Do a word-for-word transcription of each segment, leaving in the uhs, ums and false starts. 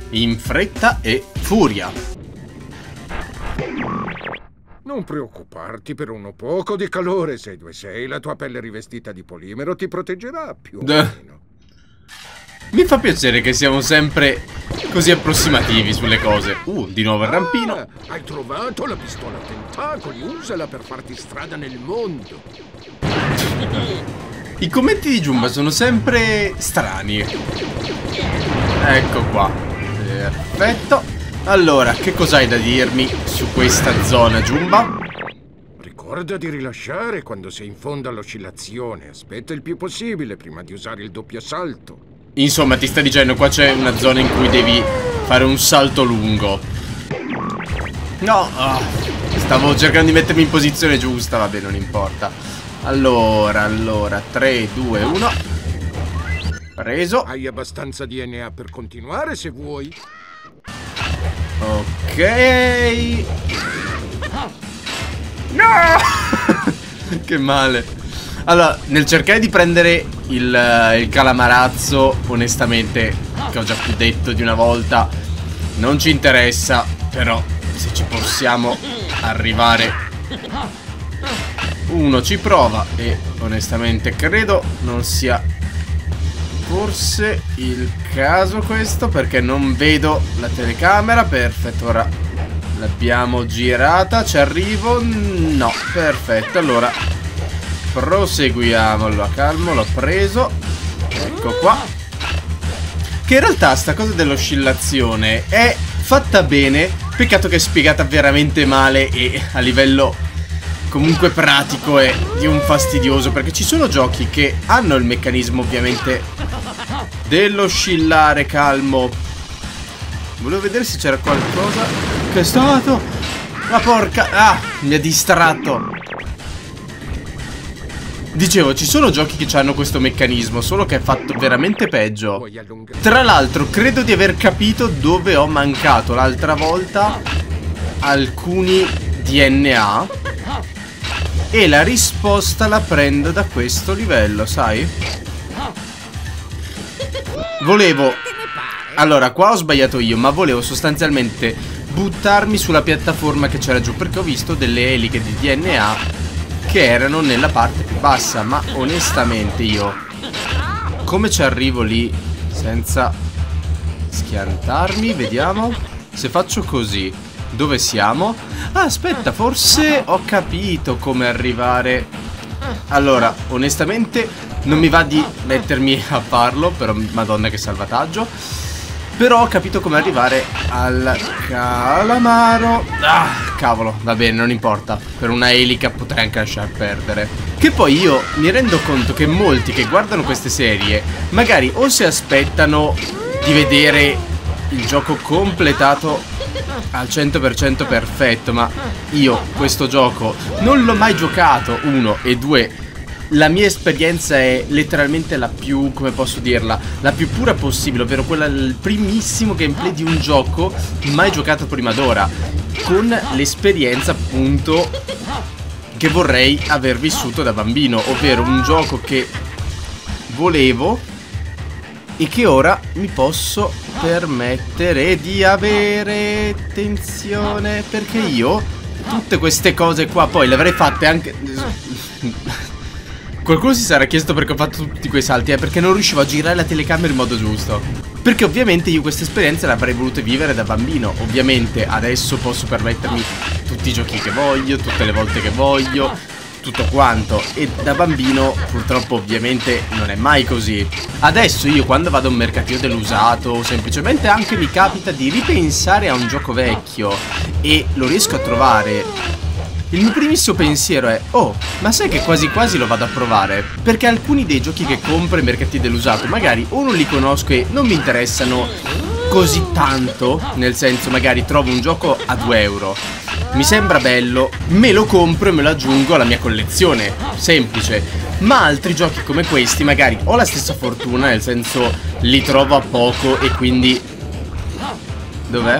in fretta e furia. Non preoccuparti, per uno poco di calore sei dove sei, la tua pelle rivestita di polimero ti proteggerà più o meno. Mi fa piacere che siamo sempre così approssimativi sulle cose. Uh, di nuovo il rampino. Ah, hai trovato la pistola a tentacoli, usala per farti strada nel mondo. I commenti di Jumba sono sempre strani. Ecco qua. Perfetto. Allora, che cos'hai da dirmi su questa zona, Jumba? Ricorda di rilasciare quando sei in fondo all'oscillazione. Aspetta il più possibile prima di usare il doppio salto. Insomma, ti sta dicendo qua c'è una zona in cui devi fare un salto lungo. No, oh, stavo cercando di mettermi in posizione giusta, vabbè, non importa. Allora, allora, tre, due, uno. Preso. Hai abbastanza D N A per continuare se vuoi. Ok. No! Che male. Allora, nel cercare di prendere il, il calamarazzo, onestamente, che ho già più detto di una volta, non ci interessa. Però, se ci possiamo arrivare, uno ci prova. E onestamente credo non sia forse il caso questo, perché non vedo la telecamera. Perfetto, ora l'abbiamo girata. Ci arrivo? No, perfetto, allora proseguiamo. Allora, calmo, l'ho preso. Ecco qua. Che in realtà sta cosa dell'oscillazione è fatta bene. Peccato che è spiegata veramente male e a livello comunque pratico è di un fastidioso, perché ci sono giochi che hanno il meccanismo ovviamente dell'oscillare. Calmo. Volevo vedere se c'era qualcosa. Che è stato? La porca. Ah, mi ha distratto. Dicevo, ci sono giochi che hanno questo meccanismo, solo che è fatto veramente peggio. Tra l'altro, credo di aver capito dove ho mancato l'altra volta alcuni D N A. E la risposta la prendo da questo livello, sai? Volevo... Allora, qua ho sbagliato io, ma volevo sostanzialmente buttarmi sulla piattaforma che c'era giù, perché ho visto delle eliche di D N A che erano nella parte più bassa. Ma onestamente io come ci arrivo lì senza schiantarmi? Vediamo. Se faccio così, dove siamo? Ah, aspetta, forse ho capito come arrivare. Allora, onestamente non mi va di mettermi a farlo, però madonna che salvataggio. Però ho capito come arrivare al calamaro. Ah, cavolo, va bene, non importa. Per una elica potrei anche lasciar perdere. Che poi io mi rendo conto che molti che guardano queste serie magari o si aspettano di vedere il gioco completato al cento per cento perfetto, ma io questo gioco non l'ho mai giocato, uno, e due, la mia esperienza è letteralmente la più, come posso dirla, la più pura possibile, ovvero quella, il primissimo gameplay di un gioco mai giocato prima d'ora, con l'esperienza appunto che vorrei aver vissuto da bambino, ovvero un gioco che volevo e che ora mi posso permettere di avere. Attenzione, perché io tutte queste cose qua poi le avrei fatte anche... Qualcuno si sarà chiesto perché ho fatto tutti quei salti, eh, perché non riuscivo a girare la telecamera in modo giusto. Perché ovviamente io queste esperienze le avrei volute vivere da bambino. Ovviamente adesso posso permettermi tutti i giochi che voglio, tutte le volte che voglio, tutto quanto. E da bambino purtroppo ovviamente non è mai così. Adesso io quando vado a un mercatino dell'usato, o semplicemente anche mi capita di ripensare a un gioco vecchio e lo riesco a trovare, il mio primissimo pensiero è: oh, ma sai che quasi quasi lo vado a provare? Perché alcuni dei giochi che compro ai mercatini dell'usato magari o non li conosco e non mi interessano così tanto. Nel senso, magari trovo un gioco a due euro, mi sembra bello, me lo compro e me lo aggiungo alla mia collezione. Semplice. Ma altri giochi come questi magari ho la stessa fortuna, nel senso li trovo a poco e quindi... Dov'è?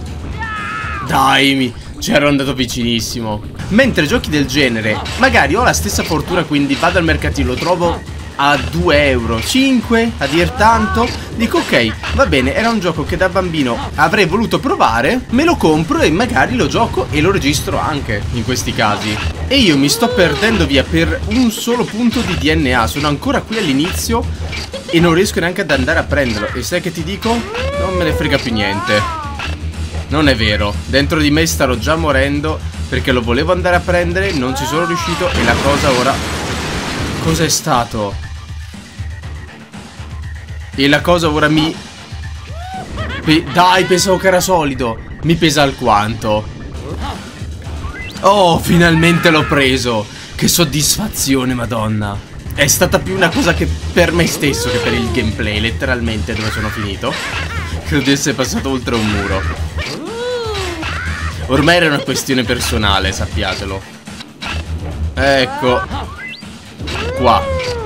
Dai, mi... c'ero andato vicinissimo. Mentre giochi del genere magari ho la stessa fortuna, quindi vado al mercatino, lo trovo a due euro, cinque a dir tanto. Dico ok, va bene, era un gioco che da bambino avrei voluto provare, me lo compro e magari lo gioco e lo registro anche in questi casi. E io mi sto perdendo via per un solo punto di D N A, sono ancora qui all'inizio e non riesco neanche ad andare a prenderlo. E sai che ti dico? Non me ne frega più niente. Non è vero, dentro di me starò già morendo perché lo volevo andare a prendere, non ci sono riuscito e la cosa ora... Cos'è stato? E la cosa ora mi... Pe... Dai, pensavo che era solido. Mi pesa alquanto. Oh, finalmente l'ho preso. Che soddisfazione, madonna. È stata più una cosa che per me stesso che per il gameplay, letteralmente, dove sono finito. Credo di essere passato oltre un muro. Ormai era una questione personale, sappiatelo. Ecco. Qua.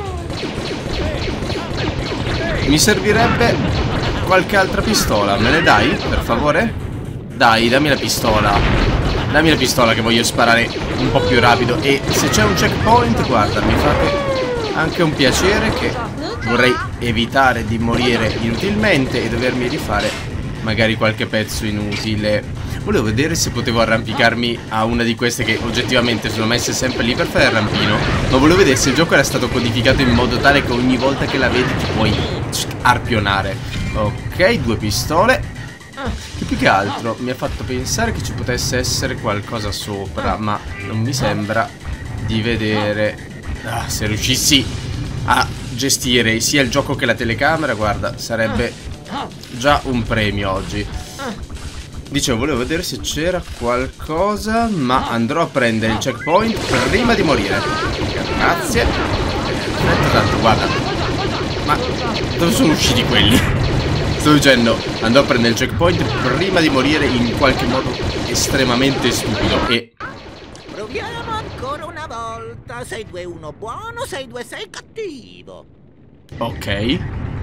Mi servirebbe qualche altra pistola. Me ne dai, per favore? Dai, dammi la pistola. Dammi la pistola che voglio sparare un po' più rapido. E se c'è un checkpoint, guarda, mi fate anche un piacere, che vorrei evitare di morire inutilmente e dovermi rifare magari qualche pezzo inutile. Volevo vedere se potevo arrampicarmi a una di queste che oggettivamente sono messe sempre lì per fare il rampino. Ma volevo vedere se il gioco era stato codificato in modo tale che ogni volta che la vedi ti puoi arpionare. Ok, due pistole. Che più che altro mi ha fatto pensare che ci potesse essere qualcosa sopra, ma non mi sembra di vedere. Ah, se riuscissi a gestire sia il gioco che la telecamera, guarda, sarebbe già un premio oggi. Dicevo, volevo vedere se c'era qualcosa, ma andrò a prendere il checkpoint prima di morire. Grazie. Perfetto, tanto, guarda. Ma dove sono usciti quelli? Sto dicendo, andrò a prendere il checkpoint prima di morire in qualche modo estremamente stupido. E... proviamo ancora una volta. sei due uno buono, sei due sei cattivo. ok.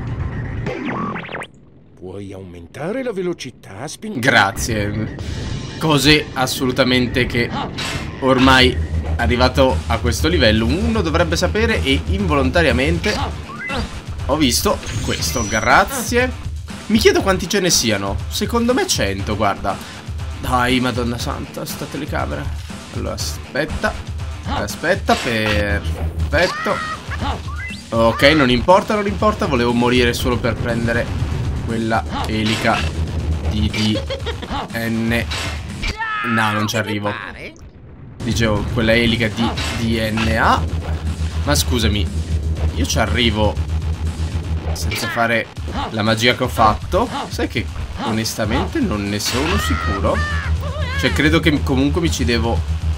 Puoi aumentare la velocità spingendo. Grazie. Cose assolutamente che ormai arrivato a questo livello uno dovrebbe sapere, e involontariamente ho visto questo. Grazie. Mi chiedo quanti ce ne siano. Secondo me cento, guarda. Dai, madonna santa, sta telecamera. Allora, aspetta. Aspetta, perfetto. Ok, non importa, non importa. Volevo morire solo per prendere quella elica di D N. No, non ci arrivo. Dicevo, quella elica di D N A. Ma scusami, io ci arrivo senza fare la magia che ho fatto? Sai che onestamente non ne sono sicuro. Cioè, credo che comunque mi ci devo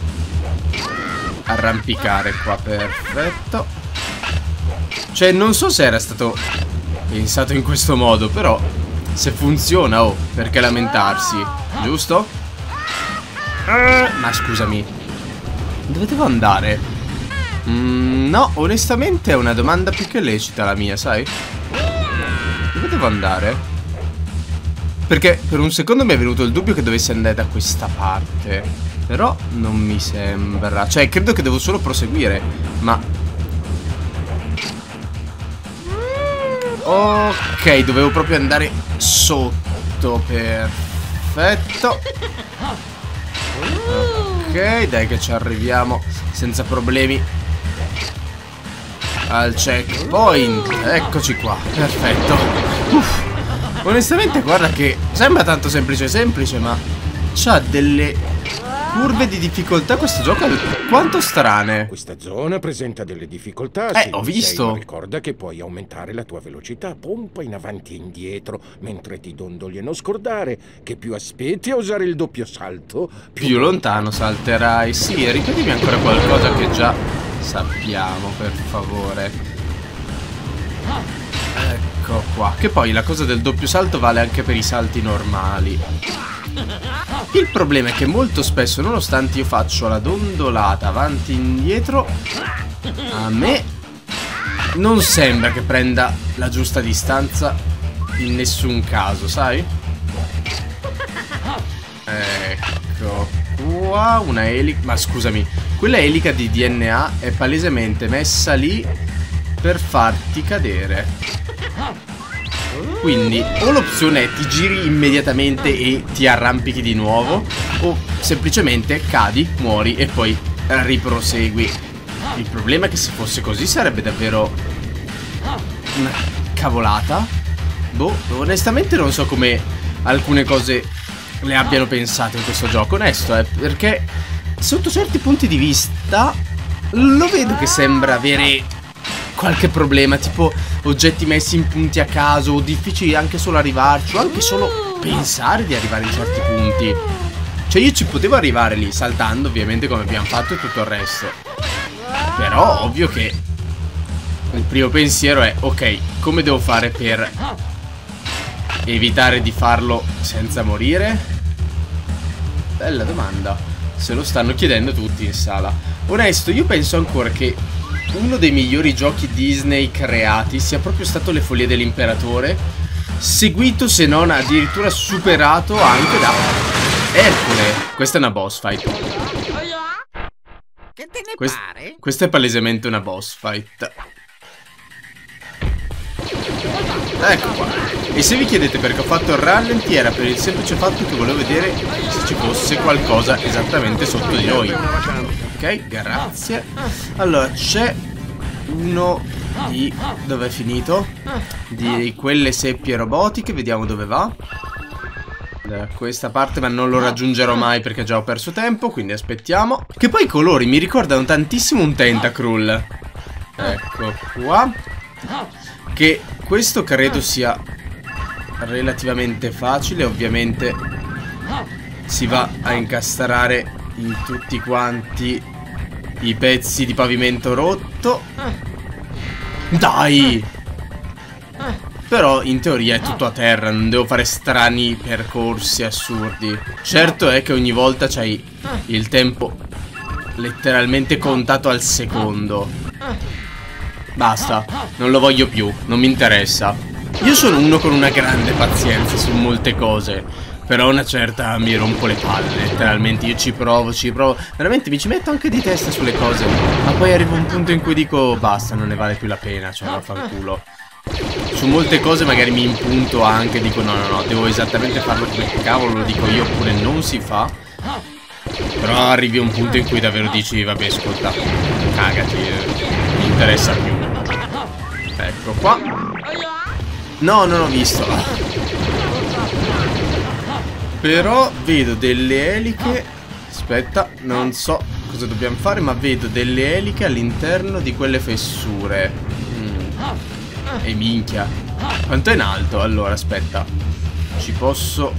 arrampicare qua. Perfetto. Cioè, non so se era stato pensato in questo modo, però se funziona, oh, perché lamentarsi, giusto? Uh, ma scusami, dove devo andare? Mm, no, onestamente è una domanda più che lecita la mia, sai? Dove devo andare? Perché per un secondo mi è venuto il dubbio che dovessi andare da questa parte, però non mi sembra. Cioè, credo che devo solo proseguire, ma... ok, dovevo proprio andare sotto. Perfetto. Ok, dai che ci arriviamo senza problemi al checkpoint. Eccoci qua, perfetto. Uff. Onestamente guarda che sembra tanto semplice semplice, ma c'ha delle curve di difficoltà questo gioco quanto strane. Questa zona presenta delle difficoltà. Eh, ho visto. Sei, ricorda che puoi aumentare la tua velocità. Pompa in avanti e indietro mentre ti dondoli, e non scordare che più aspetti a usare il doppio salto, più, più lontano salterai. Sì, ripetimi ancora qualcosa che già sappiamo, per favore. Ecco qua. Che poi la cosa del doppio salto vale anche per i salti normali. Il problema è che molto spesso, nonostante io faccio la dondolata avanti e indietro, a me non sembra che prenda la giusta distanza in nessun caso, sai? Ecco qua, una elica. Ma scusami, quella elica di D N A è palesemente messa lì per farti cadere. Quindi o l'opzione è ti giri immediatamente e ti arrampichi di nuovo, o semplicemente cadi, muori e poi riprosegui. Il problema è che se fosse così sarebbe davvero una cavolata. Boh, onestamente non so come alcune cose le abbiano pensate in questo gioco, onesto, eh, perché sotto certi punti di vista lo vedo che sembra avere qualche problema, tipo oggetti messi in punti a caso, o difficili anche solo arrivarci, o anche solo pensare di arrivare in certi punti. Cioè io ci potevo arrivare lì, saltando ovviamente come abbiamo fatto e tutto il resto. Però ovvio che il primo pensiero è, ok, come devo fare per evitare di farlo senza morire? Bella domanda. Se lo stanno chiedendo tutti in sala. Onesto, io penso ancora che uno dei migliori giochi Disney creati sia proprio stato Le Follie dell'Imperatore, seguito se non addirittura superato anche da Ercole. Questa è una boss fight. Che te ne Quest pare? Questa è palesemente una boss fight. Ecco qua. E se vi chiedete perché ho fatto il rallenti, era per il semplice fatto che volevo vedere se ci fosse qualcosa esattamente sotto di noi. Ok, grazie. Allora, c'è uno di... dove è finito? Di quelle seppie robotiche, vediamo dove va. Da questa parte, ma non lo raggiungerò mai perché già ho perso tempo, quindi aspettiamo. Che poi i colori mi ricordano tantissimo un Tentacruel. Ecco qua. Che questo credo sia relativamente facile, ovviamente si va a incastrare in tutti quanti i pezzi di pavimento rotto. Dai! Però in teoria è tutto a terra, non devo fare strani percorsi assurdi. Certo è che ogni volta c'hai il tempo letteralmente contato al secondo. Basta, non lo voglio più, non mi interessa. Io sono uno con una grande pazienza su molte cose, però una certa mi rompo le palle, letteralmente. Io ci provo, ci provo, veramente mi ci metto anche di testa sulle cose, ma poi arriva un punto in cui dico basta, non ne vale più la pena, cioè vaffanculo. Su molte cose magari mi impunto anche, dico no no no, devo esattamente farlo come cavolo lo dico io oppure non si fa. Però arrivi a un punto in cui davvero dici vabbè ascolta, cagati, eh, mi interessa più. Ecco qua. No, non ho visto. Però vedo delle eliche. Aspetta, non so cosa dobbiamo fare, ma vedo delle eliche all'interno di quelle fessure. mm. E minchia, quanto è in alto? Allora, aspetta, ci posso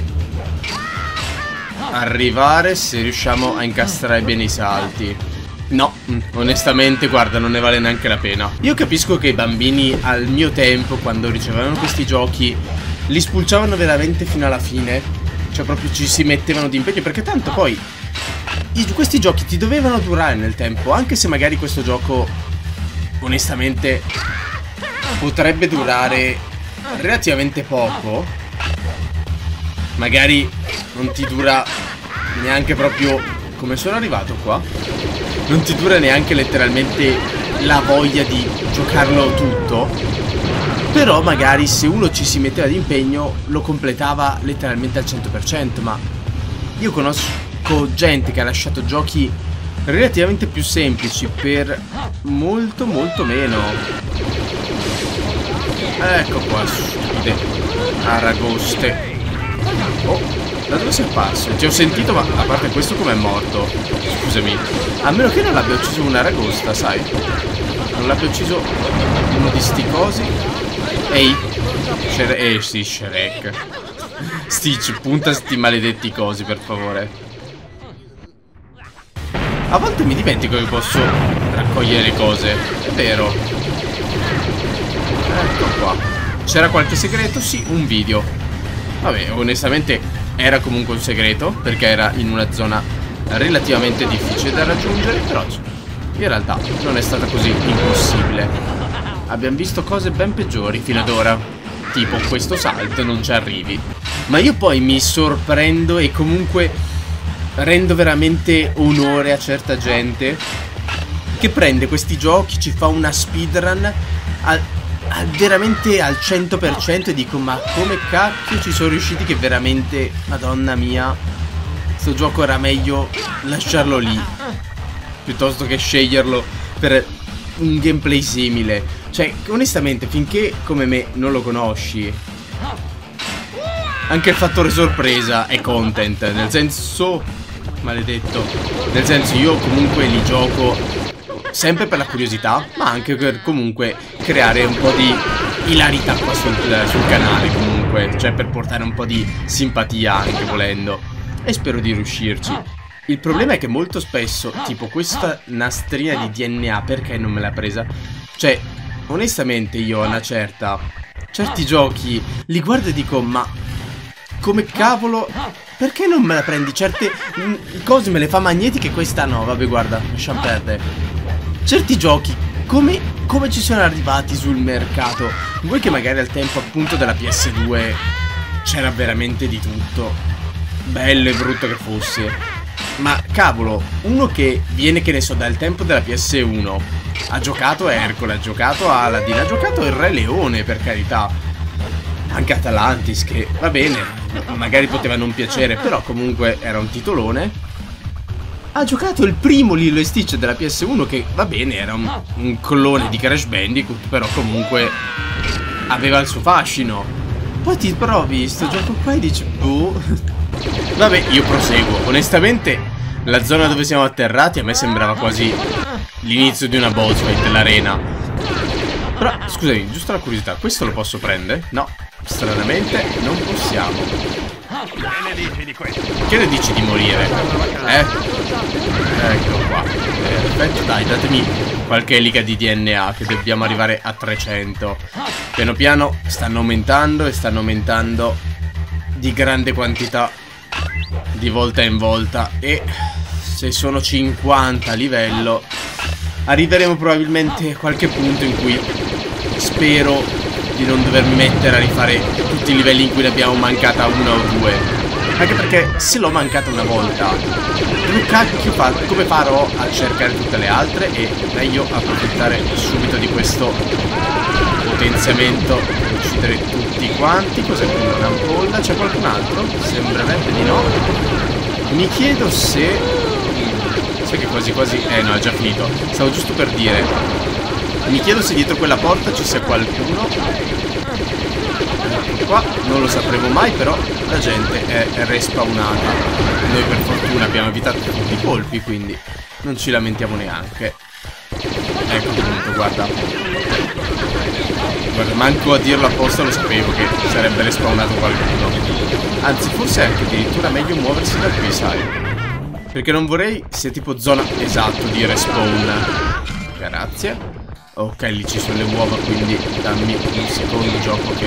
arrivare se riusciamo a incastrare bene i salti. No, onestamente guarda, non ne vale neanche la pena. Io capisco che i bambini al mio tempo, quando ricevevano questi giochi, li spulciavano veramente fino alla fine. Cioè proprio ci si mettevano di impegno, perché tanto poi i, questi giochi ti dovevano durare nel tempo. Anche se magari questo gioco onestamente potrebbe durare relativamente poco, magari non ti dura neanche proprio... Come sono arrivato qua? Non ti dura neanche letteralmente la voglia di giocarlo tutto. Però magari se uno ci si metteva di impegno lo completava letteralmente al cento per cento. Ma io conosco gente che ha lasciato giochi relativamente più semplici per molto molto meno. Ecco qua, stupide aragoste. Oh, da dove sei apparso? Ti ho sentito, ma a parte questo com'è morto? Scusami. A meno che non l'abbia ucciso una aragosta, sai? Non l'abbia ucciso uno di sti cosi. Ehi Shrek. Eh sì, Shrek. Stitch, punta sti maledetti cosi, per favore. A volte mi dimentico che posso raccogliere le cose. È vero. Ecco qua. C'era qualche segreto? Sì, un video. Vabbè, onestamente era comunque un segreto, perché era in una zona relativamente difficile da raggiungere. Però in realtà non è stata così impossibile. Abbiamo visto cose ben peggiori fino ad ora, tipo questo salto non ci arrivi. Ma io poi mi sorprendo e comunque rendo veramente onore a certa gente che prende questi giochi, ci fa una speedrun al, al, veramente al cento per cento e dico ma come cacchio ci sono riusciti, che veramente, madonna mia, sto gioco era meglio lasciarlo lì piuttosto che sceglierlo per un gameplay simile. Cioè onestamente finché come me non lo conosci, anche il fattore sorpresa è content, nel senso, maledetto, nel senso io comunque li gioco sempre per la curiosità, ma anche per comunque creare un po' di ilarità qua sul, sul canale comunque, cioè per portare un po' di simpatia anche volendo, e spero di riuscirci. Il problema è che molto spesso, tipo questa nastrina di D N A, perché non me l'ha presa? Cioè, onestamente io a una certa, certi giochi li guardo e dico ma come cavolo, perché non me la prendi? Certe mh, cose me le fa magnetiche, questa no, vabbè guarda, lasciamo perdere. Certi giochi, come, come ci sono arrivati sul mercato? Vuoi che magari al tempo appunto della P S due c'era veramente di tutto, bello e brutto che fosse, ma cavolo, uno che viene, che ne so, dal tempo della P S uno, ha giocato Ercole, ha giocato Aladdin, ha giocato il Re Leone, per carità, anche Atalantis, che va bene, magari poteva non piacere, però comunque era un titolone. Ha giocato il primo Lilo e Stitch della P S uno, che va bene, era un, un clone di Crash Bandicoot, però comunque aveva il suo fascino. Poi ti provi sto gioco qua e dici boh. Vabbè, io proseguo. Onestamente la zona dove siamo atterrati a me sembrava quasi l'inizio di una boss fight dell'arena. Però scusami, giusto la curiosità, questo lo posso prendere? No, stranamente non possiamo. Che ne dici di questo? Che ne dici di morire? Eh? Ecco qua. Perfetto, dai, datemi qualche elica di D N A, che dobbiamo arrivare a trecento. Piano piano stanno aumentando e stanno aumentando di grande quantità, di volta in volta. E se sono cinquanta a livello, arriveremo probabilmente a qualche punto in cui spero di non dover mettere a rifare tutti i livelli in cui ne abbiamo mancata una o due. Anche perché se l'ho mancata una volta, dove cacchio fa, come farò a cercare tutte le altre? E meglio approfittare subito di questo potenziamento per uccidere tutti quanti. Cos'è quello? Un'ampolla? C'è qualcun altro? Sembrerebbe di no. Mi chiedo se... sai che quasi quasi... eh no, è già finito. Stavo giusto per dire... mi chiedo se dietro quella porta ci sia qualcuno. Qua non lo sapremo mai, però la gente è respawnata. Noi per fortuna abbiamo evitato tutti i colpi, quindi non ci lamentiamo neanche. Ecco appunto, guarda. Guarda, manco a dirlo apposta lo sapevo che sarebbe respawnato qualcuno. Anzi, forse è anche addirittura meglio muoversi da qui, sai? Perché non vorrei sia tipo zona esatto di respawn. Grazie. Ok, lì ci sono le uova, quindi dammi un secondo gioco che...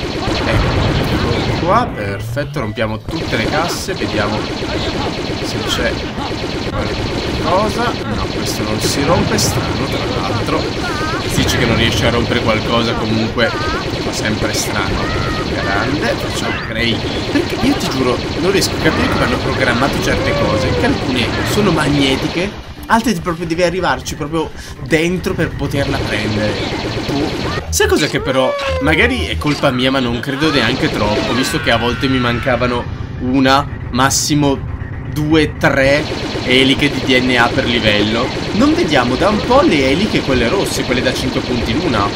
ecco qua, perfetto, rompiamo tutte le casse, vediamo se c'è qualcosa. No, questo non si rompe, strano tra l'altro. Si dice che non riesce a rompere qualcosa, comunque fa sempre strano. Grande, facciamo crei. Perché io ti giuro, non riesco a capire come hanno programmato certe cose, che alcune sono magnetiche, altre proprio devi arrivarci proprio dentro per poterla prendere. Tu sai cosa che però magari è colpa mia, ma non credo neanche troppo, visto che a volte mi mancavano una, massimo due, tre eliche di D N A per livello. Non vediamo da un po' le eliche, quelle rosse, quelle da cinque punti l'una.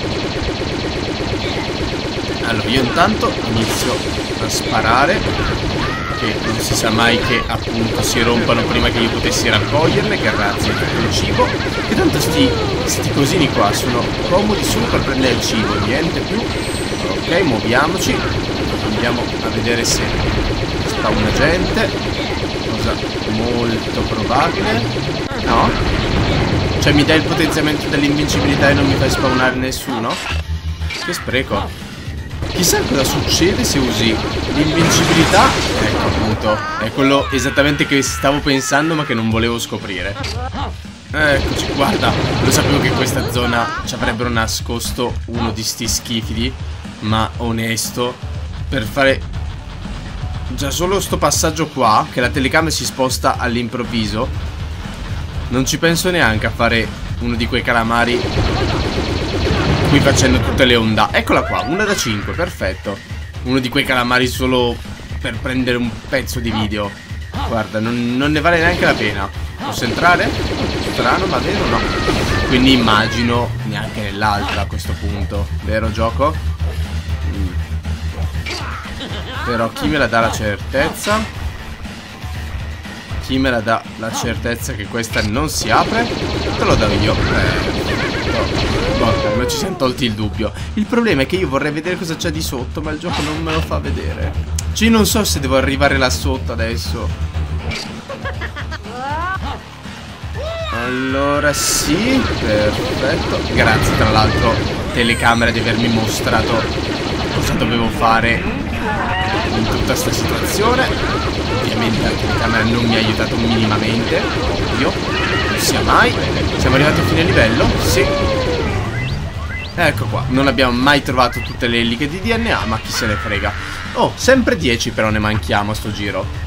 Allora io intanto inizio a sparare, che non si sa mai che appunto si rompano prima che io potessi raccoglierle. Grazie per il cibo, che tanto sti, sti cosini qua sono comodi solo per prendere il cibo, niente più. Ok, muoviamoci, andiamo a vedere se spawna gente, cosa molto probabile. No? Cioè mi dai il potenziamento dell'invincibilità e non mi fai spawnare nessuno? Che spreco. Chissà cosa succede se usi l'invincibilità. Ecco appunto, è quello esattamente che stavo pensando ma che non volevo scoprire. Eccoci, guarda, lo sapevo che in questa zona ci avrebbero nascosto uno di sti schifidi, ma onesto, per fare già solo sto passaggio qua, che la telecamera si sposta all'improvviso, Non ci penso neanche a fare uno di quei calamari qui facendo tutte le onda. Eccola qua, una da cinque, perfetto. Uno di quei calamari solo per prendere un pezzo di video. Guarda, non, non ne vale neanche la pena. Posso entrare? Strano, ma vero o no? Quindi immagino neanche nell'altra a questo punto. Vero gioco? Mm. Però chi me la dà la certezza? Chi me la dà la certezza che questa non si apre? Te lo do io. Eh, boh, non ci siamo tolti il dubbio. Il problema è che io vorrei vedere cosa c'è di sotto, ma il gioco non me lo fa vedere. Cioè non so se devo arrivare là sotto adesso. Allora sì, perfetto. Grazie tra l'altro telecamera di avermi mostrato cosa dovevo fare in tutta questa situazione. Ovviamente la telecamera non mi ha aiutato minimamente. Io non sia mai. Siamo arrivati a fine livello? Sì. Ecco qua. Non abbiamo mai trovato tutte le eliche di D N A, ma chi se ne frega. Oh, sempre dieci però ne manchiamo a sto giro.